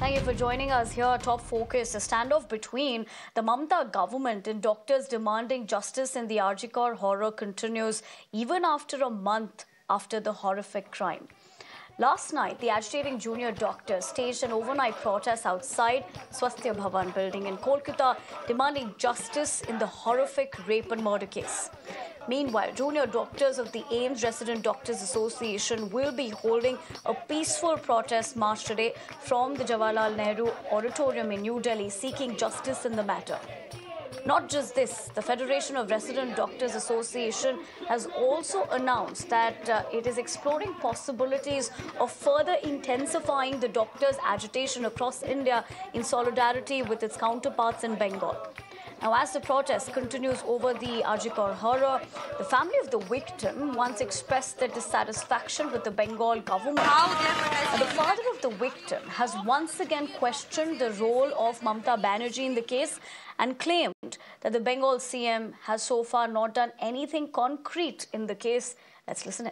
Thank you for joining us here. Top focus, a standoff between the Mamata government and doctors demanding justice in the RG Kar horror continues even after a month after the horrific crime. Last night, the agitating junior doctors staged an overnight protest outside Swasthya Bhavan building in Kolkata, demanding justice in the horrific rape and murder case. Meanwhile, junior doctors of the AIIMS Resident Doctors Association will be holding a peaceful protest march today from the Jawaharlal Nehru Auditorium in New Delhi, seeking justice in the matter. Not just this, the Federation of Resident Doctors Association has also announced that it is exploring possibilities of further intensifying the doctors' agitation across India in solidarity with its counterparts in Bengal. Now, as the protest continues over the RG Kar horror, the family of the victim once expressed their dissatisfaction with the Bengal government. The father of the victim has once again questioned the role of Mamata Banerjee in the case and claimed that the Bengal CM has so far not done anything concrete in the case. Let's listen in.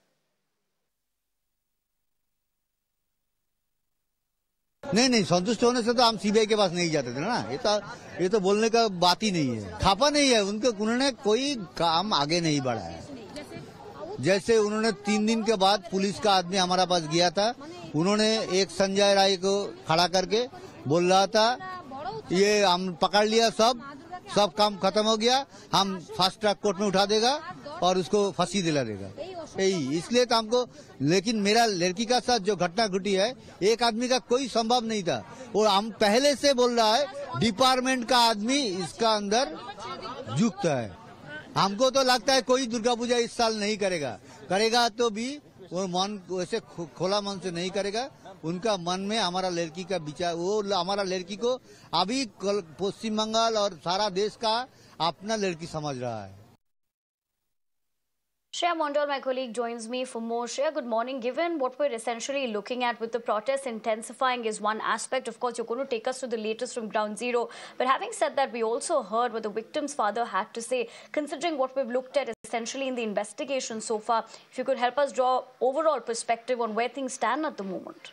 नहीं संतुष्ट होने से तो हम CBI के पास नहीं जाते थे ना। ये तो बोलने का बात ही नहीं है। खापा नहीं है उन्होंने कोई काम आगे नहीं बढ़ाया। जैसे उन्होंने 3 दिन के बाद पुलिस का आदमी हमारा पास गया था, उन्होंने एक संजय राय को खड़ा करके बोल रहा था ये हम पकड़ लिया, सब काम खत्म हो गया, हम फास्ट ट्रैक कोर्ट में उठा देगा और उसको फांसी दिला देगा। यही इसलिए तो हमको, लेकिन मेरा लड़की का साथ जो घटना घटी है, एक आदमी का कोई संभव नहीं था और हम पहले से बोल रहा है डिपार्टमेंट का आदमी इसका अंदर युक्त है। हमको तो लगता है कोई दुर्गा पूजा इस साल नहीं करेगा तो भी वो मन वैसे खोला मन से नहीं करेगा। उनका मन में हमारा लड़की का विचार, वो हमारा लड़की को अभी पश्चिम बंगाल और सारा देश का अपना लड़की समझ रहा है। Shreya Mondal, my colleague, joins me for more. Shreya, good morning. Given what we're essentially looking at with the protests intensifying is one aspect, of course, you're going to take us to the latest from ground zero. But having said that, we also heard what the victim's father had to say. Considering what we've looked at essentially in the investigation so far, if you could help us draw overall perspective on where things stand at the moment.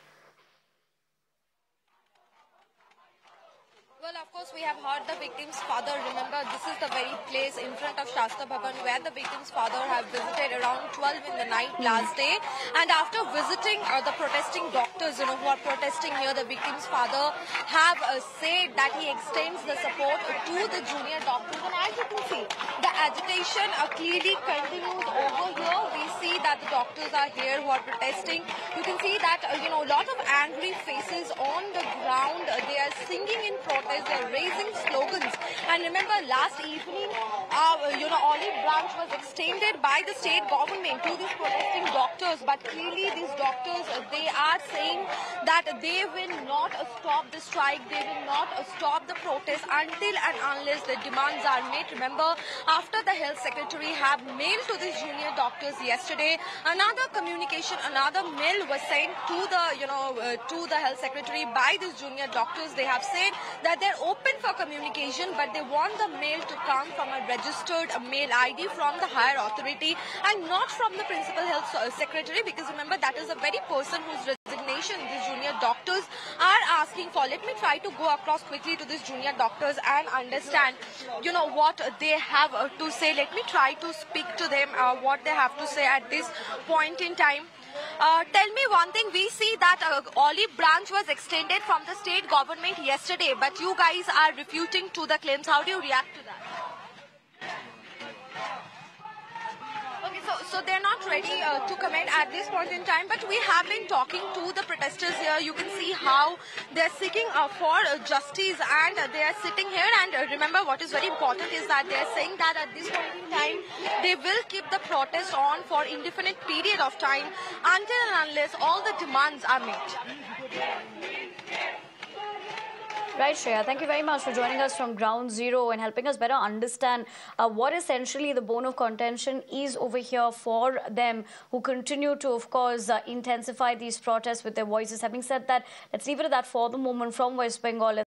Well, of course, we have heard the victim's father. Remember, this is the very place in front of Shastra Bhavan where the victim's father had visited around 12 in the night last day. And after visiting the protesting doctors, who are protesting here, the victim's father have said that he extends the support to the junior doctors. And as you can see, the agitation clearly continues over here. We see that the doctors are here who are protesting. You can see that, a lot of angry faces on the ground. They are singing in protest. They're raising slogans. And remember, last evening, olive branch was extended by the state government to these protesting doctors. But clearly, these doctors, they are saying that they will not stop the strike. They will not stop the protest until and unless the demands are met. Remember, after the health secretary have mailed to these junior doctors yesterday, another communication, another mail was sent to the health secretary by these junior doctors. They have said that they're open for communication, but they want the mail to come from a registered mail ID from the higher authority and not from the principal health secretary, because remember, that is the very person whose resignation these junior doctors are asking for. Let me try to go across quickly to these junior doctors and understand, what they have to say. Let me try to speak to them, what they have to say at this point in time. Tell me one thing, we see that olive branch was extended from the state government yesterday, but you guys are refuting to the claims. How do you react to that? Okay, so they're not ready to comment at this point in time, but we have been talking to the protesters here. You can see how they're seeking for justice, and they are sitting here. And remember, what is very important is that they're saying that at this point in time, they will keep the protest on for indefinite period of time until and unless all the demands are met. Right, Shreya. Thank you very much for joining us from Ground Zero and helping us better understand what essentially the bone of contention is over here for them who continue to, of course, intensify these protests with their voices. Having said that, let's leave it at that for the moment from West Bengal.